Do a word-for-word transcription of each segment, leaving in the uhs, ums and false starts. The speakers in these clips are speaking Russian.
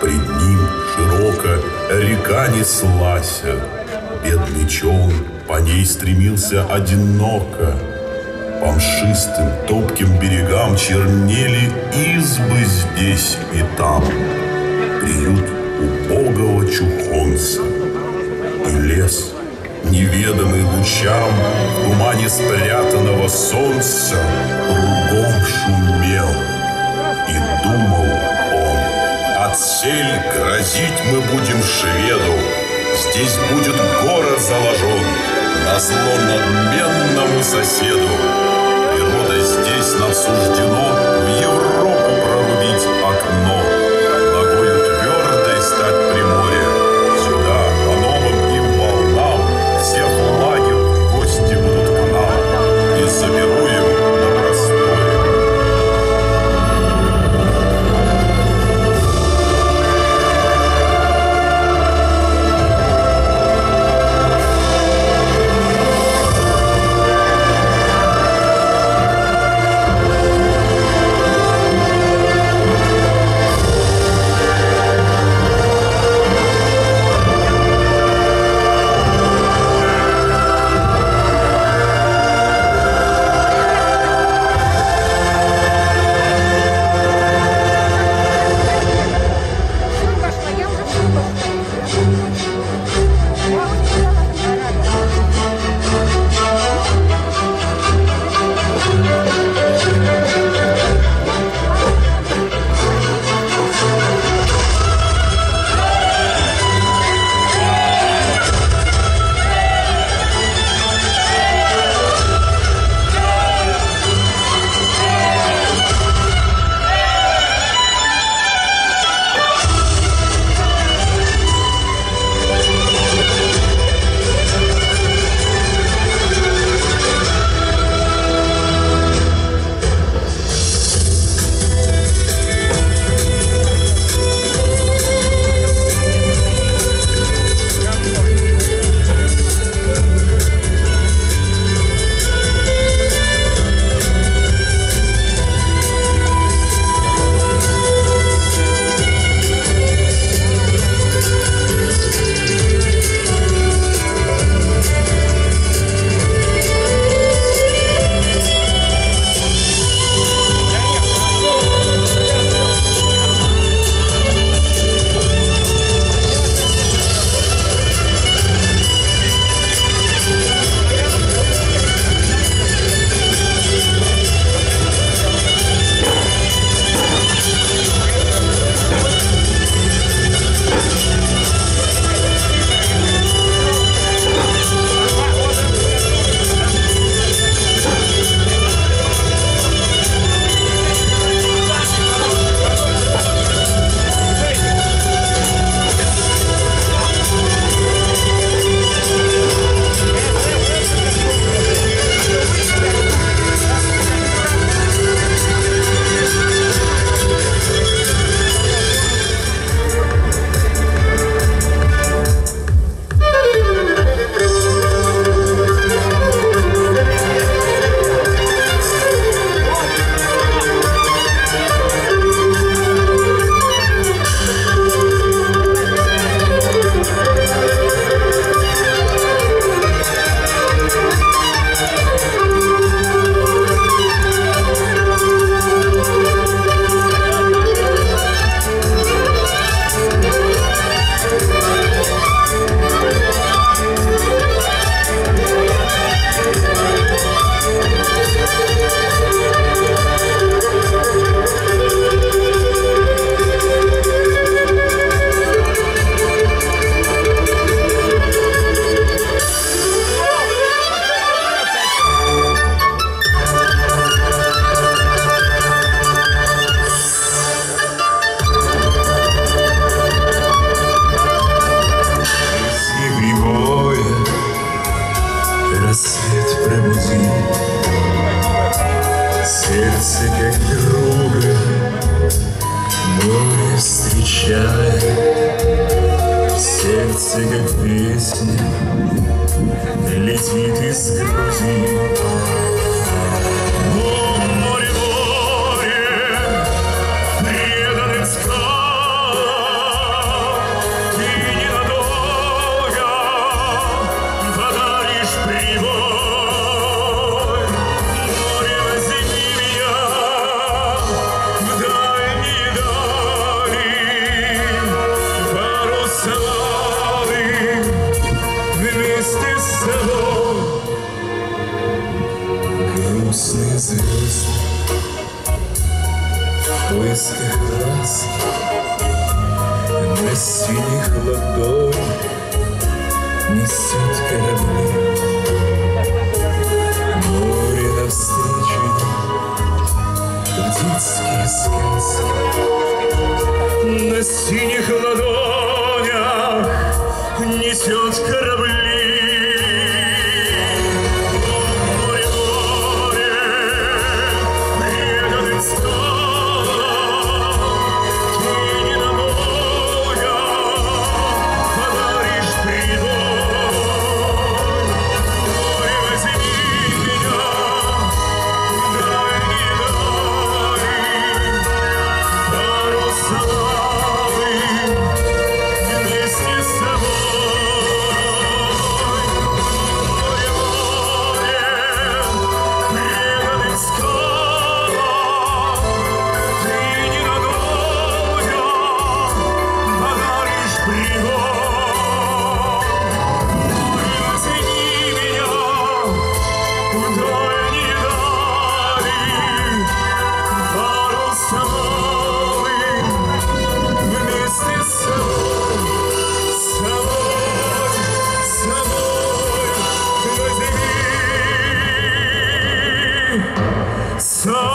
Пред ним широко река неслася, бедный челн по ней стремился одиноко. По мшистым топким берегам чернели избы здесь и там, приют убогого чухонца. И лес, неведомый лучам, в тумане спрятанного солнца, кругом шумел. И думал он: отсель грозить мы будем шведу, здесь будет город заложен назло надменному соседу. Природа здесь нам суждено в Европу прорубить окно, ногою твердой стать при море. Сюда по новым им волнам все в лагерь в гости будут к нам, и заберу им на просторе. встречает в сердце, как песня, летит из Грузии. О, море, море, преданным скалам, несет корабли, море навстречу, детские сказки. На синих ладонях несет корабли. Море, море, преданным скалам, тени на морях подаришь прибой. Море, возьми меня в дальние дали, парусами вместе с собой. Море, море, преданным скалам, ты ненадолго подаришь прибой. Море, возьми меня в дальние дали, парусами вместе с собой, с собой, с собой возьми с собой.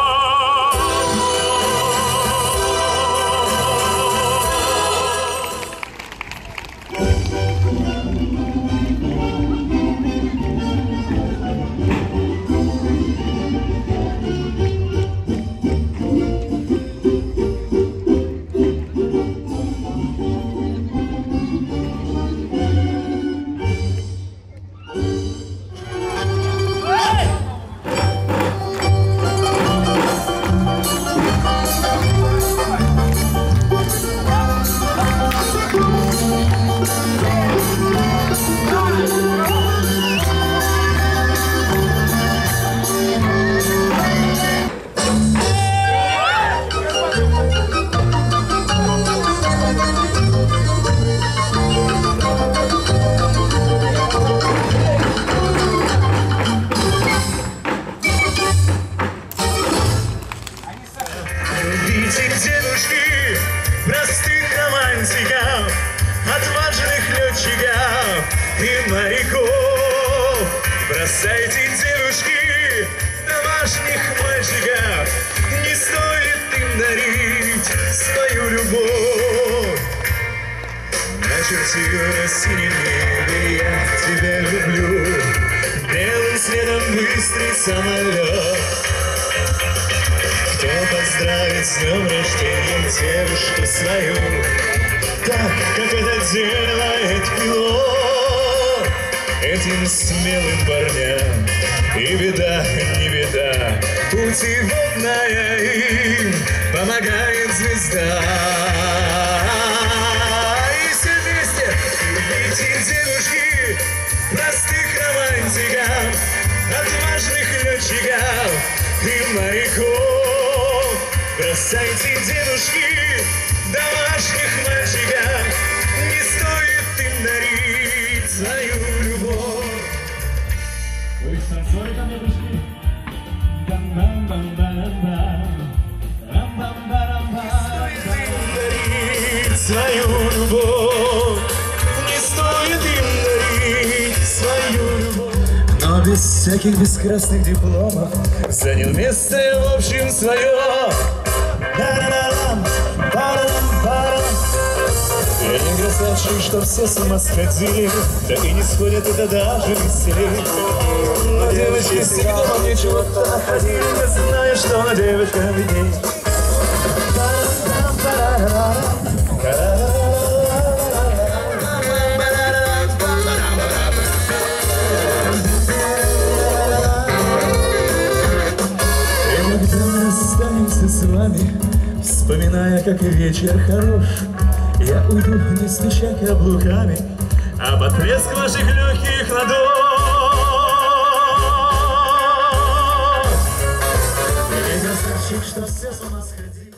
Любите девушки, простых романтиков, отважных летчиков и моряков. Бросайте, девушки, домашних мальчиков, не стоит им дарить свою любовь. Начертил на синем небе я тебя люблю, белым следом быстрый самолет. Кто поздравит с днем рождения девушку свою, так, как это делает пилот? Этим смелым парням и беда, не беда, путеводная им помогает звезда. И все вместе любите девушки, простых романтиков, отважных летчиков и моряков. Бросайте, девушки, домашних мальчиков, не стоит им дарить свою любовь. Вы с танцоры ко мне пришли? Бам-бам-бам-бам-бам. Рам-бам-барам-бам. Дарить свою любовь, не стоит им дарить свою любовь. Но без всяких бескрасных дипломов занял место я в общем свое. Парам, парам, парам. Я не красавчик, что все с ума сходили, да и не сходят это даже веселее. Но девочки всегда во мне чего-то находили, не знаю, что на девочках видней. Останемся с вами, вспоминая, как вечер хорош. Я уйду, не стуча каблуками, а под плеск ваших легких ладоней. Я красавчик, что все с ума сходили.